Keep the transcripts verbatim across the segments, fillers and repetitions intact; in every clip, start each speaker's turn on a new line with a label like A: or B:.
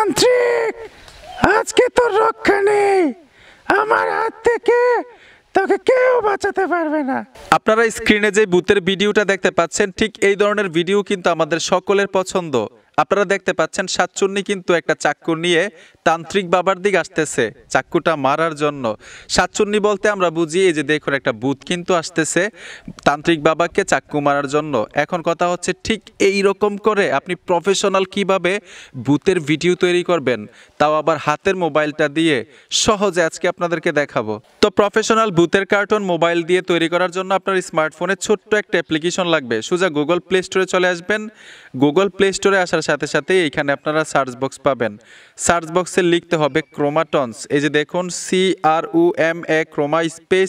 A: তান্ত্রিক, আজকে তোর রক্ষা নেই। আমার হাত থেকে তোকে কেউ বাঁচাতে পারবে না।
B: আপনারা স্ক্রিনে যে ভূতের ভিডিওটা দেখতে পাচ্ছেন, ঠিক এই ধরনের ভিডিও কিন্তু আমাদের সকলের পছন্দ। আপনারা দেখতে পাচ্ছেন শাকচুন্নি কিন্তু একটা চাক্কু নিয়ে তান্ত্রিক বাবার দিকে আসতেছে চাক্কুটা মারার জন্য। শাকচুন্নি বলতে আমরা বুঝি এই যে দেখুন একটা ভূত কিন্তু আসতেছে তান্ত্রিক বাবাকে চাক্কু মারার জন্য। এখন কথা হচ্ছে ঠিক এই রকম করে আপনি প্রফেশনাল কিভাবে ভূতের ভিডিও তৈরি করবেন, তাও আবার হাতের মোবাইলটা দিয়ে, সহজে আজকে আপনাদেরকে দেখাবো। তো প্রফেশনাল ভূতের কার্টুন মোবাইল দিয়ে তৈরি করার জন্য আপনার স্মার্টফোনে ছোট্ট একটা অ্যাপ্লিকেশন লাগবে। সোজা গুগল প্লে স্টোরে চলে আসবেন। গুগল প্লে স্টোরে আসার সাথে সাথে এইখানে আপনারা সার্চ বক্স পাবেন। সার্চ বক্সে লিখতে হবে ক্রোমাটনস। এই যে দেখুন C R O M A croma space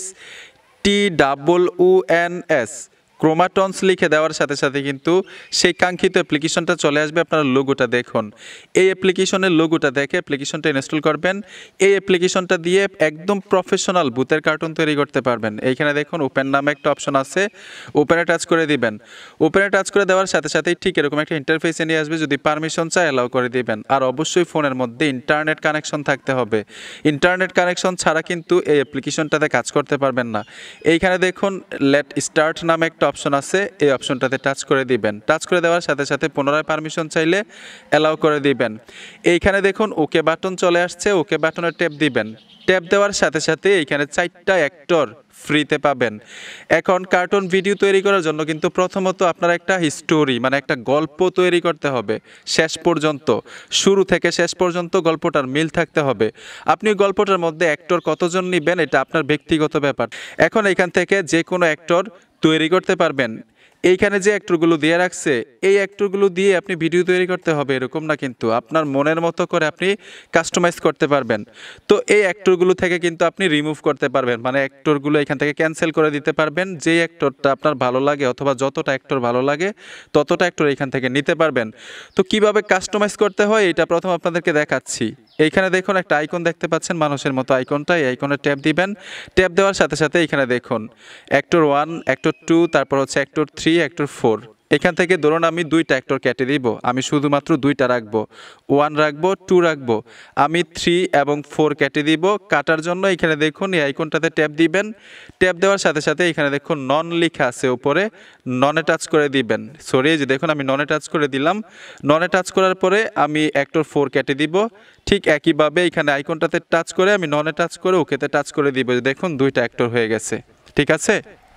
B: T double u N S Cromatons লিখে দেওয়ার সাথে সাথে কিন্তু সেই কাঙ্ক্ষিত অ্যাপ্লিকেশনটা চলে আসবে। আপনারা লোগোটা দেখুন, এই অ্যাপ্লিকেশনের লোগোটা দেখে অ্যাপ্লিকেশনটা ইনস্টল করবেন। এই অ্যাপ্লিকেশনটা দিয়ে একদম প্রফেশনাল ভূতের কার্টুন তৈরি করতে পারবেন। এইখানে দেখুন ওপেন নামে একটা অপশন আছে, ওপেনে টাচ করে দিবেন। ওপেনে টাচ করে দেওয়ার সাথে সাথেই ঠিক এরকম একটা ইন্টারফেসে নিয়ে আসবে। যদি পারমিশন চায় অ্যালাউ করে দিবেন। আর অবশ্যই ফোনের মধ্যে ইন্টারনেট কানেকশন থাকতে হবে। ইন্টারনেট কানেকশন ছাড়া কিন্তু এই অ্যাপ্লিকেশনটাতে কাজ করতে পারবেন না। এইখানে দেখুন লেট স্টার্ট নামে একটা অপশন আছে, এই অপশনটাতে টাচ করে দিবেন। টাচ করে দেওয়ার সাথে সাথে পুনরায় পারমিশন চাইলে অ্যালাউ করে দিবেন। এইখানে দেখুন ওকে বাটন চলে আসছে, ওকে বাটনে ট্যাপ দিবেন। ট্যাপ দেওয়ার সাথে সাথে এইখানে চারটা অ্যাক্টর ফ্রিতে পাবেন। এখন কার্টুন ভিডিও তৈরি করার জন্য কিন্তু প্রথমত আপনার একটা হিস্টোরি মানে একটা গল্প তৈরি করতে হবে। শেষ পর্যন্ত, শুরু থেকে শেষ পর্যন্ত গল্পটার মিল থাকতে হবে। আপনি গল্পটার মধ্যে অ্যাক্টর কতজন নেবেন এটা আপনার ব্যক্তিগত ব্যাপার। এখন এখান থেকে যে কোনো অ্যাক্টর তৈরি করতে পারবেন। এইখানে যে অ্যাক্টরগুলো দিয়ে রাখছে, এই অ্যাক্টরগুলো দিয়ে আপনি ভিডিও তৈরি করতে হবে এরকম না, কিন্তু আপনার মনের মতো করে আপনি কাস্টমাইজ করতে পারবেন। তো এই অ্যাক্টরগুলো থেকে কিন্তু আপনি রিমুভ করতে পারবেন, মানে অ্যাক্টরগুলো এখান থেকে ক্যান্সেল করে দিতে পারবেন। যে অ্যাক্টরটা আপনার ভালো লাগে অথবা যতটা অ্যাক্টর ভালো লাগে ততটা অ্যাক্টর এখান থেকে নিতে পারবেন। তো কিভাবে কাস্টমাইজ করতে হয় এটা প্রথম আপনাদেরকে দেখাচ্ছি। এইখানে দেখুন একটা আইকন দেখতে পাচ্ছেন মানুষের মতো আইকনটা, এই আইকনে ট্যাপ দিবেন। ট্যাপ দেওয়ার সাথে সাথে এখানে দেখুন অ্যাক্টর ওয়ান, অ্যাক্টর টু, তারপর হচ্ছে অ্যাক্টর থ্রি, অ্যাক্টর ফোর। এখান থেকে ধরুন আমি দুইটা অ্যাক্টর কেটে দিব, আমি শুধুমাত্র দুইটা রাখবো, ওয়ান রাখবো, টু রাখবো। আমি থ্রি এবং ফোর কেটে দিব। কাটার জন্য এখানে দেখুন এই আইকনটাতে ট্যাপ দিবেন। ট্যাপ দেওয়ার সাথে সাথে এখানে দেখুন নন লেখা আছে উপরে, ননে টাচ করে দিবেন। সরি যে দেখুন আমি ননে টাচ করে দিলাম। ননে টাচ করার পরে আমি অ্যাক্টর ফোর কেটে দিব। ঠিক একইভাবে এখানে আইকনটাতে টাচ করে আমি ননে টাচ করে ওকেতে টাচ করে দিব। দেখুন দুইটা অ্যাক্টর হয়ে গেছে, ঠিক আছে।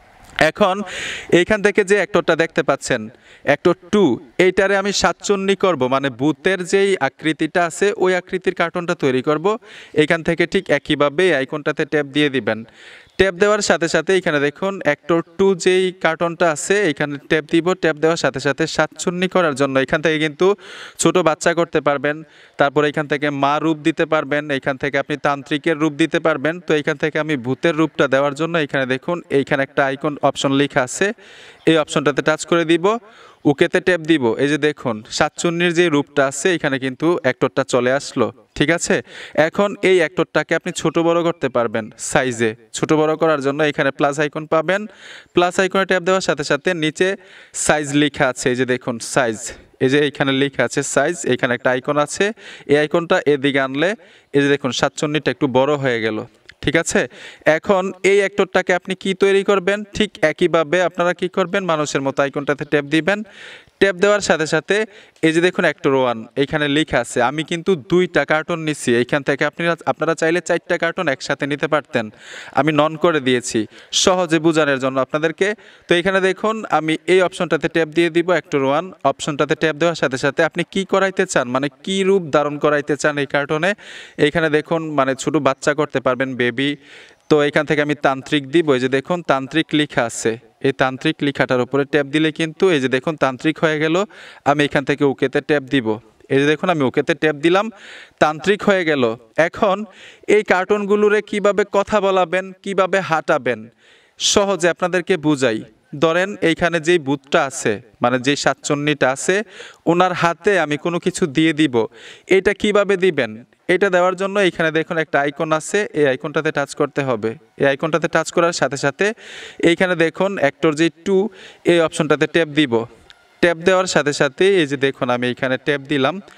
B: এখন এইখান থেকে যে অ্যাক্টরটা দেখতে পাচ্ছেন অ্যাক্টর টু, এইটারে আমি সাতচন্নি করব, মানে ভূতের যেই আকৃতিটা আছে ওই আকৃতির কার্টুনটা তৈরি করব। এইখান থেকে ঠিক একইভাবে আইকনটাতে ট্যাপ দিয়ে দিবেন। ট্যাপ দেওয়ার সাথে সাথে এখানে দেখুন অ্যাক্টর টু যেই কার্টুনটা আছে এখানে ট্যাপ দিব। ট্যাপ দেওয়ার সাথে সাথে সাতচন্নি করার জন্য এখান থেকে কিন্তু ছোট বাচ্চা করতে পারবেন। তারপর এখান থেকে মা রূপ দিতে পারবেন, এখান থেকে আপনি তান্ত্রিকের রূপ দিতে পারবেন। তো এখান থেকে আমি ভূতের রূপটা দেওয়ার জন্য এখানে দেখুন এইখানে একটা আইকন অপশন লেখা আছে, এই অপশনটাতে টাচ করে দিব, ওকেতে ট্যাপ দিব। এই যে দেখুন সাতচন্নির যে রূপটা আছে এখানে কিন্তু অ্যাক্টরটা চলে আসলো, ঠিক আছে। এখন এই অ্যাক্টরটাকে আপনি ছোট বড় করতে পারবেন সাইজে। ছোট বড় করার জন্য এখানে প্লাস আইকন পাবেন। প্লাস আইকনে ট্যাপ দেওয়ার সাথে সাথে নিচে সাইজ লেখা আছে, এই যে দেখুন সাইজ, এই যে এইখানে লেখা আছে সাইজ। এখানে একটা আইকন আছে, এই আইকনটা এদিকে আনলে এই যে দেখুন সাতচন্নিটা একটু বড় হয়ে গেল, ঠিক আছে। এখন এই অ্যাক্টরটাকে আপনি কি তৈরি করবেন, ঠিক একইভাবে আপনারা কি করবেন, মানুষের মতো আইকনটাতে ট্যাপ দিবেন। ট্যাপ দেওয়ার সাথে সাথে এই যে দেখুন অ্যাক্টর ওয়ান এখানে লেখা আছে। আমি কিন্তু দুইটা কার্টুন নিচ্ছি, এইখান থেকে আপনি আপনারা চাইলে চারটা কার্টুন একসাথে নিতে পারতেন, আমি নন করে দিয়েছি সহজে বোঝানোর জন্য আপনাদেরকে। তো এখানে দেখুন আমি এই অপশনটাতে ট্যাপ দিয়ে দিব, অ্যাক্টর ওয়ান অপশনটাতে ট্যাপ দেওয়ার সাথে সাথে আপনি কি করাইতে চান, মানে কি রূপ ধারণ করাইতে চান এই কার্টুনে। এইখানে দেখুন মানে ছোট বাচ্চা করতে পারবেন, বেবি। তো এখান থেকে আমি তান্ত্রিক দিব, এই যে দেখুন তান্ত্রিক লেখা আছে, এই তান্ত্রিক লেখাটার উপরে ট্যাপ দিলে কিন্তু এই যে দেখুন তান্ত্রিক হয়ে গেল। আমি এখান থেকে ওকেতে ট্যাপ দিব, এই যে দেখুন আমি ওকেতে ট্যাপ দিলাম, তান্ত্রিক হয়ে গেল। এখন এই কার্টুনগুলোরে কিভাবে কথা বলাবেন, কিভাবে হাঁটাবেন সহজে আপনাদেরকে বুঝাই। ধরেন এইখানে যেই ভূতটা আছে মানে যেই সাতচন্নিটা আছে ওনার হাতে আমি কোনো কিছু দিয়ে দিব। এটা কিভাবে দিবেন, এটা দেওয়ার জন্য এখানে দেখুন একটা আইকন আছে, এই আইকনটাতে টাচ করতে হবে। এই আইকনটাতে টাচ করার সাথে সাথে এইখানে দেখুন অ্যাক্টর যে টু এই অপশনটাতে ট্যাপ দিব। ট্যাপ দেওয়ার সাথে সাথে এই যে দেখুন আমি এখানে ট্যাপ দিলাম।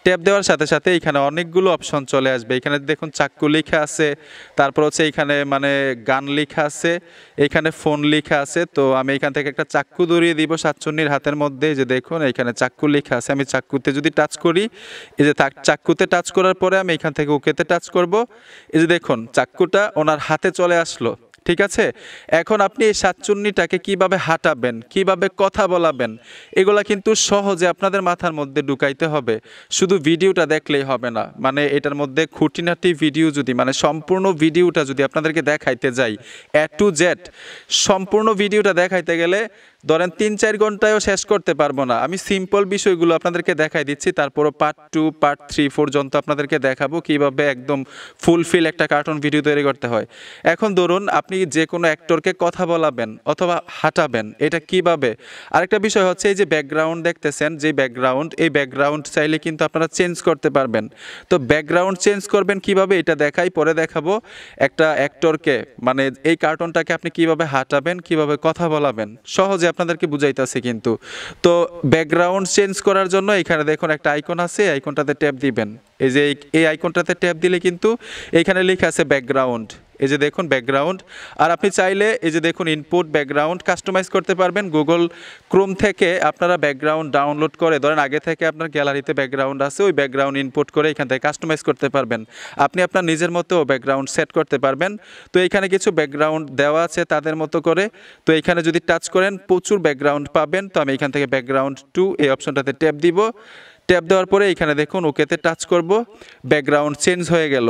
B: ট্যাপ দেওয়ার সাথে সাথে এখানে অনেকগুলো অপশন চলে আসবে। এখানে দেখুন চাক্কু লেখা আছে, তারপর হচ্ছে এখানে মানে গান লেখা আছে, এখানে ফোন লেখা আছে। তো আমি এখান থেকে একটা চাক্কু ধরিয়ে দিব সাতচন্নির হাতের মধ্যে। এই যে দেখুন এখানে চাক্কু লেখা আছে, আমি চাক্কুতে যদি টাচ করি, এই যে চাক্কুতে টাচ করার পরে আমি এখান থেকে ওকেতে টাচ করব। এই যে দেখুন চাক্কুটা ওনার হাতে চলে আসলো, ঠিক আছে। এখন আপনি এই সাতচুন্নিটাকে কিভাবে হাঁটাবেন, কিভাবে কথা বলাবেন, এগুলা কিন্তু সহজে আপনাদের মাথার মধ্যে ঢুকাইতে হবে। শুধু ভিডিওটা দেখলেই হবে না, মানে এটার মধ্যে খুঁটিনাটি ভিডিও যদি মানে সম্পূর্ণ ভিডিওটা যদি আপনাদেরকে দেখাইতে যাই এ টু জেড, সম্পূর্ণ ভিডিওটা দেখাইতে গেলে ধরেন তিন চার ঘন্টায়ও শেষ করতে পারবো না। আমি সিম্পল বিষয়গুলো আপনাদেরকে দেখাই দিচ্ছি, তারপরও পার্ট টু পার্ট থ্রি পর্যন্ত আপনাদেরকে দেখাবো কিভাবে একদম ফুলফিল একটা কার্টুন ভিডিও তৈরি করতে হয়। এখন ধরুন আপনি যে কোনো অ্যাক্টরকে কথা বলাবেন অথবা হাঁটাবেন, এটা কিভাবে। আরেকটা বিষয় হচ্ছে এই যে ব্যাকগ্রাউন্ড দেখতেছেন, যে ব্যাকগ্রাউন্ড, এই ব্যাকগ্রাউন্ড চাইলে কিন্তু আপনারা চেঞ্জ করতে পারবেন। তো ব্যাকগ্রাউন্ড চেঞ্জ করবেন কিভাবে এটা দেখাই, পরে দেখাবো। একটা অ্যাক্টরকে মানে এই কার্টুনটাকে আপনি কিভাবে হাঁটাবেন, কিভাবে কথা বলাবেন, সহজে আপনাদেরকে বুঝাইতেছে কিন্তু। তো ব্যাকগ্রাউন্ড চেঞ্জ করার জন্য এখানে দেখুন একটা আইকন আছে, আইকনটাতে ট্যাপ দিবেন। এই যে এই আইকনটাতে ট্যাপ দিলে কিন্তু এখানে লেখা আছে ব্যাকগ্রাউন্ড, এই যে দেখুন ব্যাকগ্রাউন্ড। আর আপনি চাইলে এই যে দেখুন ইনপুট ব্যাকগ্রাউন্ড কাস্টমাইজ করতে পারবেন। গুগল ক্রোম থেকে আপনারা ব্যাকগ্রাউন্ড ডাউনলোড করে, ধরেন আগে থেকে আপনার গ্যালারিতে ব্যাকগ্রাউন্ড আছে, ওই ব্যাকগ্রাউন্ড ইনপুট করে এখান থেকে কাস্টমাইজ করতে পারবেন। আপনি আপনার নিজের মতো ব্যাকগ্রাউন্ড সেট করতে পারবেন। তো এখানে কিছু ব্যাকগ্রাউন্ড দেওয়া আছে তাদের মতো করে। তো এখানে যদি টাচ করেন প্রচুর ব্যাকগ্রাউন্ড পাবেন। তো আমি এখান থেকে ব্যাকগ্রাউন্ড টু এই অপশনটাতে ট্যাপ দিব। ট্যাপ দেওয়ার পরে এখানে দেখুন ওকেতে টাচ করব, ব্যাকগ্রাউন্ড চেঞ্জ হয়ে গেল।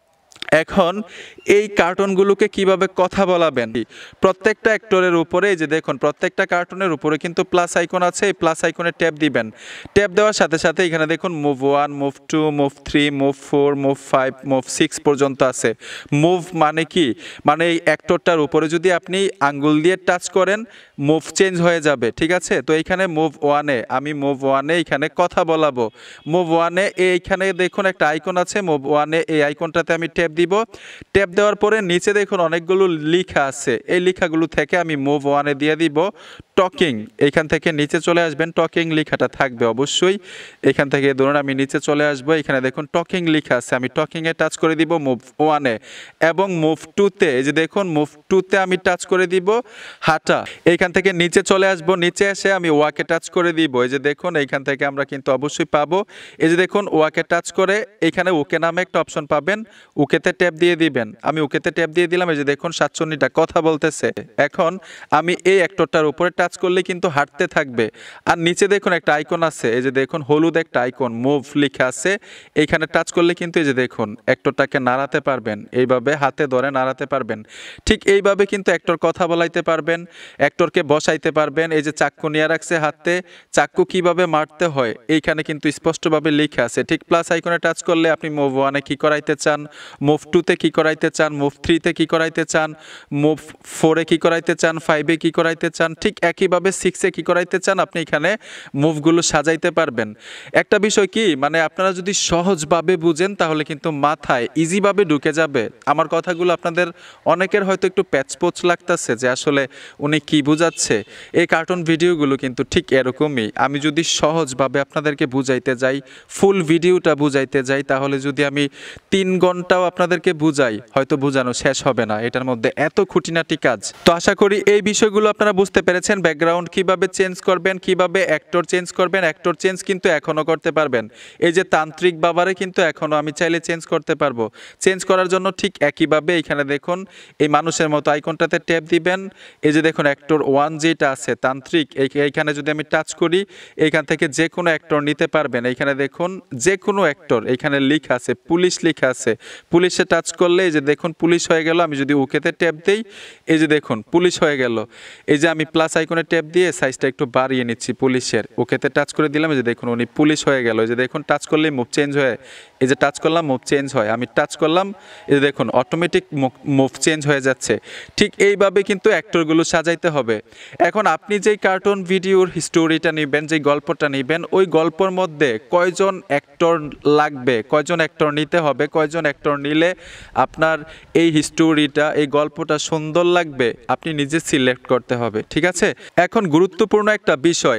B: এখন এই কার্টুনগুলোকে কিভাবে কথা বলাবেন, প্রত্যেকটা অ্যাক্টরের উপরে এই যে দেখুন প্রত্যেকটা কার্টুনের উপরে কিন্তু প্লাস আইকন আছে, এই প্লাস আইকনে ট্যাপ দিবেন। ট্যাপ দেওয়ার সাথে সাথে এখানে দেখুন move one, move two, move three, move four, move five, move six পর্যন্ত আছে। মুভ মানে কি, মানে এই অ্যাক্টরটার উপরে যদি আপনি আঙ্গুল দিয়ে টাচ করেন মুভ চেঞ্জ হয়ে যাবে, ঠিক আছে। তো এইখানে মুভ ওয়ানে আমি মুভ ওয়ানে এখানে কথা বলাবো। মুভ ওয়ানে এইখানে দেখুন একটা আইকন আছে, মুভ ওয়ানে এই আইকনটাতে আমি ট্যাপ দিব। ট্যাপ দেওয়ার পরে নিচে দেখুন অনেকগুলো লেখা আছে, এই লেখাগুলো থেকে আমি মুভ ওয়ানে দিয়ে দিব টকিং। এখান থেকে নিচে চলে আসবেন, টকিং লেখাটা থাকবে অবশ্যই। এখান থেকে ধরুন আমি নিচে চলে আসবো, এখানে দেখুন টকিং লেখা আছে, আমি টকিংয়ে টাচ করে দিব মুভ ওয়ানে। এবং মুভ টুতে এই যে দেখুন মুভ টুতে আমি টাচ করে দিব হাঁটা। এইখান থেকে নিচে চলে আসবো, নিচে এসে আমি ওয়াকে টাচ করে দিব। এই যে দেখুন এইখান থেকে আমরা কিন্তু অবশ্যই পাবো। এই যে দেখুন ওয়াকে টাচ করে এখানে ওকে নামে একটা অপশন পাবেন, ওকেতে ট্যাপ দিয়ে দিবেন। আমি ওকেতে ট্যাপ দিয়ে দিলাম। এই যে দেখুন সাতচন্নিটা কথা বলতেছে। এখন আমি এই অ্যাক্টরটার উপরে টাচ করলে কিন্তু হাঁটতে থাকবে। আর নিচে দেখুন একটা আইকন আছে, এই যে দেখুন হলুদ একটা আইকন মুভ লেখা আছে, এইখানে টাচ করলে কিন্তু এই যে দেখুন অ্যাক্টরটাকে নাড়াতে পারবেন, এইভাবে হাতে ধরে নাড়াতে পারবেন। ঠিক এইভাবে কিন্তু অ্যাক্টর কথা বলাইতে পারবেন, অ্যাক্টরকে বসাইতে পারবেন। এই যে চাক্কু নিয়ে রাখছে হাতে, চাক্কু কিভাবে মারতে হয় এইখানে কিন্তু স্পষ্টভাবে লেখা আছে। ঠিক প্লাস আইকনে টাচ করলে আপনি মুভ ওয়ানে কি করাইতে চান, মুভ টুতে কি করাইতে চান, মুভ থ্রিতে কি করাইতে চান, মুভ ফোরে কি করাইতে চান, ফাইভে কি করাইতে চান, ঠিক একইভাবে সিক্সে কি করাইতে চান আপনি এখানে মুভগুলো সাজাইতে পারবেন। একটা বিষয় কি, মানে আপনারা যদি সহজভাবে বুঝেন তাহলে কিন্তু মাথায় ইজিভাবে ঢুকে যাবে। আমার কথাগুলো আপনাদের অনেকের হয়তো একটু প্যাচপোচ লাগতেছে যে আসলে উনি কি বুঝাচ্ছে। এই কার্টুন ভিডিওগুলো কিন্তু ঠিক এরকমই। আমি যদি সহজভাবে আপনাদেরকে বুঝাইতে যাই, ফুল ভিডিওটা বুঝাইতে যাই, তাহলে যদি আমি তিন ঘন্টাও আপনাদেরকে বুঝাই হয়তো বোঝানো শেষ হবে না, এটার মধ্যে এত খুঁটিনাটি কাজ। তো আশা করি এই বিষয়গুলো আপনারা বুঝতে পেরেছেন। ব্যাকগ্রাউন্ড কিভাবে চেঞ্জ করবেন, কিভাবে অ্যাক্টর চেঞ্জ করবেন। অ্যাক্টর চেঞ্জ কিন্তু এখনও করতে পারবেন। এই যে তান্ত্রিক বাবারে কিন্তু এখনও আমি চাইলে চেঞ্জ করতে পারবো। চেঞ্জ করার জন্য ঠিক একইভাবে এখানে দেখুন এই মানুষের মতো আইকনটাতে ট্যাপ দিবেন। এই যে দেখুন অ্যাক্টর ওয়ান যেটা আছে তান্ত্রিক, এইখানে যদি আমি টাচ করি এইখান থেকে যে কোনো অ্যাক্টর নিতে পারবেন। এইখানে দেখুন যে কোনো অ্যাক্টর, এইখানে লেখা আছে পুলিশ লেখা আছে, পুলিশে টাচ করলে এই যে দেখুন পুলিশ হয়ে গেল। আমি যদি ওকেতে ট্যাপ দিই এই যে দেখুন পুলিশ হয়ে গেল। এই যে আমি প্লাস আইকনে ট্যাপ দিয়ে সাইজটা একটু বাড়িয়ে নিচ্ছি পুলিশের, ওকেতে টাচ করে দিলাম। এই যে দেখুন উনি পুলিশ হয়ে গেল। এই যে দেখুন টাচ করলেই মুভ চেঞ্জ হয়ে, এই যে টাচ করলাম মুভ চেঞ্জ হয়, আমি টাচ করলাম এই যে দেখুন অটোমেটিক মুভ চেঞ্জ হয়ে যাচ্ছে। ঠিক এইভাবে কিন্তু অ্যাক্টরগুলো সাজাইতে হবে। এখন আপনি যেই কার্টুন ভিডিওর স্টোরিটা নেবেন, যেই গল্পটা নেবেন, ওই গল্পের মধ্যে কয়জন অ্যাক্টর লাগবে, কয়জন অ্যাক্টর নিতে হবে, কয়জন অ্যাক্টর নিলে আপনার এই হিস্টোরিটা, এই গল্পটা সুন্দর লাগবে, আপনি নিজে সিলেক্ট করতে হবে, ঠিক আছে। এখন গুরুত্বপূর্ণ একটা বিষয়,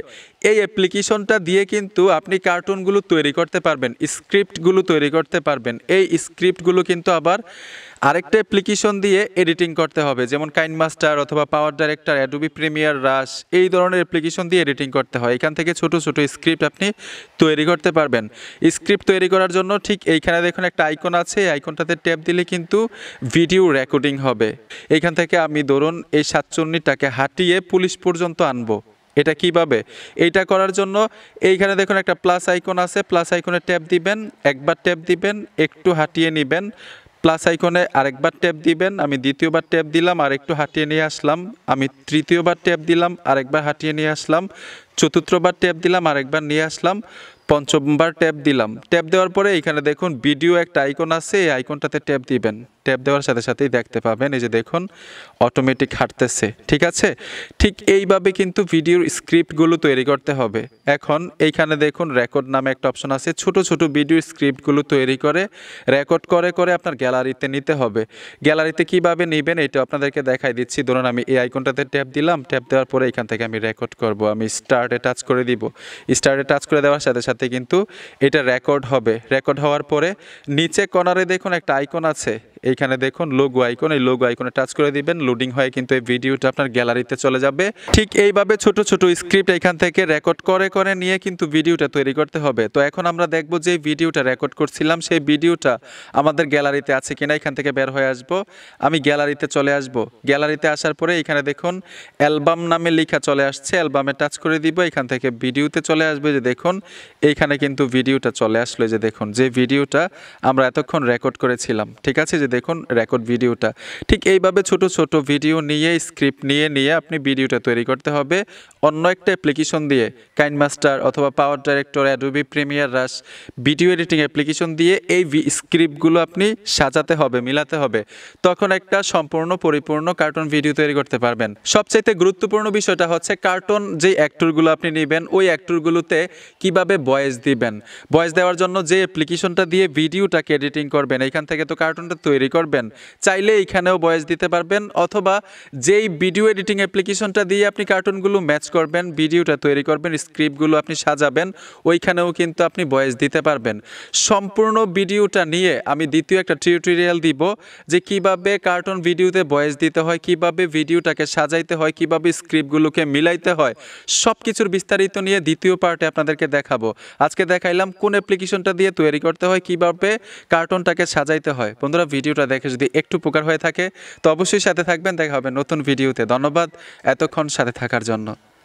B: এই অ্যাপ্লিকেশনটা দিয়ে কিন্তু আপনি কার্টুনগুলো তৈরি করতে পারবেন, স্ক্রিপ্টগুলো তৈরি করতে পারবেন। এই স্ক্রিপ্টগুলো কিন্তু আবার আরেকটা অ্যাপ্লিকেশন দিয়ে এডিটিং করতে হবে, যেমন কাইনমাস্টার অথবা PowerDirector, Adobe Premiere, Rush, এই ধরনের অ্যাপ্লিকেশন দিয়ে এডিটিং করতে হয়। এখান থেকে ছোট ছোট স্ক্রিপ্ট আপনি তৈরি করতে পারবেন। স্ক্রিপ্ট তৈরি করার জন্য ঠিক এইখানে দেখুন একটা আইকন আছে, এই আইকনটাতে ট্যাপ দিলে কিন্তু ভিডিও রেকর্ডিং হবে। এইখান থেকে আমি ধরুন এই সাতচল্লিশটাকে হাঁটিয়ে পুলিশ পর্যন্ত আনবো। এটা কিভাবে? এইটা করার জন্য এইখানে দেখুন একটা প্লাস আইকন আছে, প্লাস আইকনে ট্যাপ দিবেন, একবার ট্যাপ দিবেন, একটু হাঁটিয়ে নেবেন, প্লাস আইকনে আরেকবার ট্যাপ দিবেন, আমি দ্বিতীয়বার ট্যাপ দিলাম আর একটু হাঁটিয়ে নিয়ে আসলাম, আমি তৃতীয়বার ট্যাপ দিলাম আরেকবার হাঁটিয়ে নিয়ে আসলাম, চতুর্থবার ট্যাপ দিলাম আরেকবার নিয়ে আসলাম, পঞ্চমবার ট্যাপ দিলাম। ট্যাপ দেওয়ার পরে এখানে দেখুন ভিডিও একটা আইকন আছে, এই আইকনটাতে ট্যাপ দিবেন। ট্যাপ দেওয়ার সাথে সাথেই দেখতে পাবেন এই যে দেখুন অটোমেটিক হাঁটতেছে। ঠিক আছে, ঠিক এইভাবে কিন্তু ভিডিওর স্ক্রিপ্টগুলো তৈরি করতে হবে। এখন এইখানে দেখুন রেকর্ড নামে একটা অপশন আছে, ছোট ছোট ভিডিও স্ক্রিপ্টগুলো তৈরি করে রেকর্ড করে করে আপনার গ্যালারিতে নিতে হবে। গ্যালারিতে কিভাবে নেবেন এটা আপনাদেরকে দেখাই দিচ্ছি। ধরুন আমি এই আইকনটাতে ট্যাপ দিলাম, ট্যাপ দেওয়ার পরে এখান থেকে আমি রেকর্ড করব, আমি স্টার্টে টাচ করে দিব। স্টার্টে টাচ করে দেওয়ার সাথে সাথে কিন্তু এটা রেকর্ড হবে। রেকর্ড হওয়ার পরে নিচে কর্নারে দেখুন একটা আইকন আছে, এইখানে দেখুন লোগো আইকন, এই লোগো আইকনে টাচ করে দিবেন। লোডিং হয়ে কিন্তু এই ভিডিওটা আপনার গ্যালারিতে চলে যাবে। ঠিক এইভাবে ছোট ছোট স্ক্রিপ্ট এখান থেকে রেকর্ড করে করে নিয়ে কিন্তু ভিডিওটা তৈরি করতে হবে। তো এখন আমরা দেখব যে ভিডিওটা রেকর্ড করছিলাম সেই ভিডিওটা আমাদের গ্যালারিতে আছে কিনা। এখান থেকে বের হয়ে আসব, আমি গ্যালারিতে চলে আসব। গ্যালারিতে আসার পরে এখানে দেখুন অ্যালবাম নামে লেখা চলে আসছে, অ্যালবামে টাচ করে দিব। এখান থেকে ভিডিওতে চলে আসবে, যে দেখুন এইখানে কিন্তু ভিডিওটা চলে আসলো, যে দেখুন যে ভিডিওটা আমরা এতক্ষণ রেকর্ড করেছিলাম। ঠিক আছে, যে দেখুন রেকর্ড ভিডিওটা। ঠিক এইভাবে ছোট ছোট ভিডিও নিয়ে স্ক্রিপ্ট নিয়ে নিয়ে আপনি ভিডিওটা তৈরি করতে হবে অন্য একটা অ্যাপ্লিকেশন দিয়ে, কাইনমাস্টার অথবা PowerDirector, Adobe Premiere, Rush, video editing application দিয়ে এই স্ক্রিপ্টগুলো আপনি সাজাতে হবে, মিলাতে হবে। তখন একটা সম্পূর্ণ পরিপূর্ণ কার্টুন ভিডিও তৈরি করতে পারবেন। সবচাইতে গুরুত্বপূর্ণ বিষয়টা হচ্ছে কার্টুন যে অ্যাক্টরগুলো আপনি নেবেন ওই অ্যাক্টরগুলোতে কিভাবে ভয়েস দিবেন। ভয়েস দেওয়ার জন্য যে অ্যাপ্লিকেশনটা দিয়ে ভিডিওটাকে এডিটিং করবেন, এইখান থেকে তো কার্টুনটা তৈরি করবেন, চাইলে এইখানেও ভয়েস দিতে পারবেন, অথবা যেই ভিডিও এডিটিং অ্যাপ্লিকেশনটা দিয়ে আপনি কার্টুনগুলো ম্যাচ করবেন, ভিডিওটা তৈরি করবেন, স্ক্রিপ্টগুলো আপনি সাজাবেন, ওইখানেও কিন্তু আপনি ভয়েস দিতে পারবেন। সম্পূর্ণ ভিডিওটা নিয়ে আমি দ্বিতীয় একটা টিউটোরিয়াল দিব, যে কিভাবে কার্টুন ভিডিওতে ভয়েস দিতে হয়, কিভাবে ভিডিওটাকে সাজাইতে হয়, কিভাবে স্ক্রিপ্টগুলোকে মিলাইতে হয়, সব কিছুর বিস্তারিত নিয়ে দ্বিতীয় পার্টে আপনাদেরকে দেখাবো। আজকে দেখাইলাম কোন অ্যাপ্লিকেশনটা দিয়ে তৈরি করতে হয়, কিভাবে কার্টুনটাকে সাজাইতে হয়। বন্ধুরা ভিডিওটা দেখে যদি একটু উপকার হয়ে থাকে তো অবশ্যই সাথে থাকবেন। দেখা হবে নতুন ভিডিওতে। ধন্যবাদ এতক্ষণ সাথে থাকার জন্য।